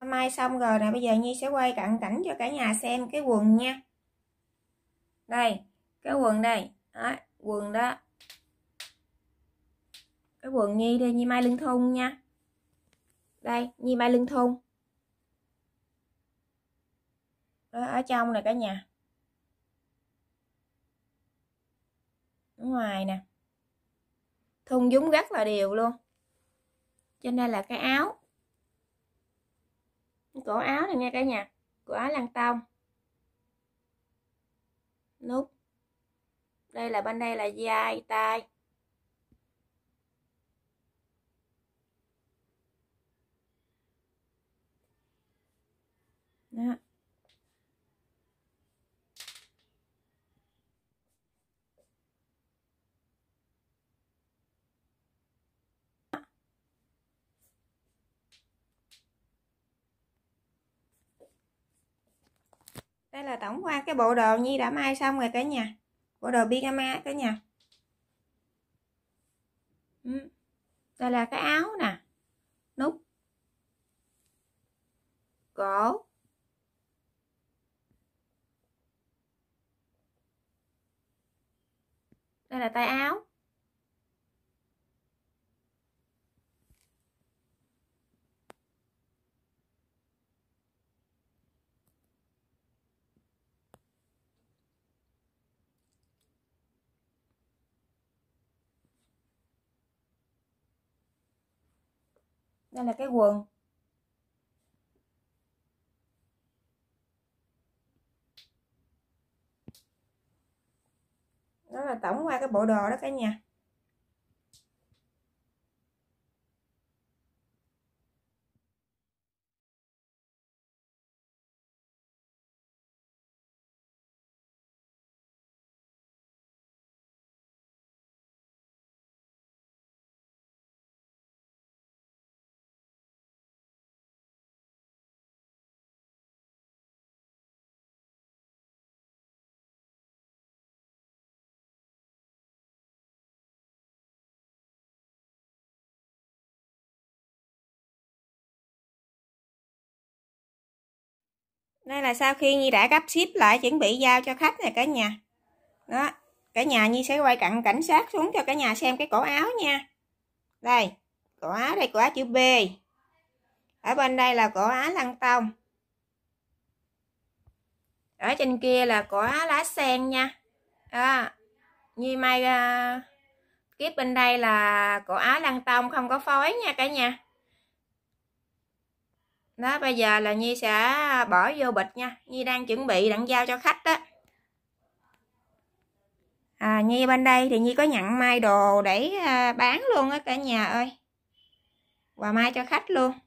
May xong rồi nè, bây giờ Nhi sẽ quay cận cảnh cho cả nhà xem cái quần nha. Đây, cái quần đây. Đó, quần đó. Cái quần Nhi đây, Nhi may lưng thun nha. Đây, Nhi may lưng thun. Đó, ở trong này cả nhà. Ở ngoài nè. Thun dúng rất là đều luôn. Trên đây là cái áo. Cổ áo này nha cả nhà. Cổ áo lăng tông. Nút. Đây là bên đây là vai tay. Đó. Đây là tổng quan cái bộ đồ Nhi đã may xong rồi cả nhà. Bộ đồ pyjama cả nhà. Đây là cái áo nè. Nút. Cổ. Đây là tay áo. Đây là cái quần. Đó là tổng qua cái bộ đồ đó cả nhà. Đây là sau khi Nhi đã gấp ship lại chuẩn bị giao cho khách này cả nhà. Đó, cả nhà Nhi sẽ quay cận cảnh sát xuống cho cả nhà xem cái cổ áo nha. Đây, cổ áo đây, cổ áo chữ B. Ở bên đây là cổ áo lăng tông. Ở trên kia là cổ áo lá sen nha. Đó, Nhi may tiếp bên đây là cổ áo lăng tông không có phối nha cả nhà. Đó, bây giờ là Nhi sẽ bỏ vô bịch nha. Nhi đang chuẩn bị đặng giao cho khách đó. Nhi bên đây thì Nhi có nhận may đồ để bán luôn á cả nhà ơi. Và may cho khách luôn.